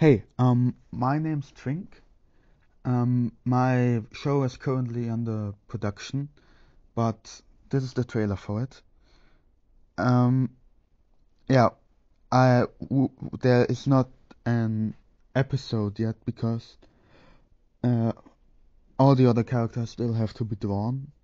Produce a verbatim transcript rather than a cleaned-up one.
Hey, um, my name's TWINK. Um, my show is currently under production, but this is the trailer for it. Um, yeah, I w there is not an episode yet because uh, all the other characters still have to be drawn.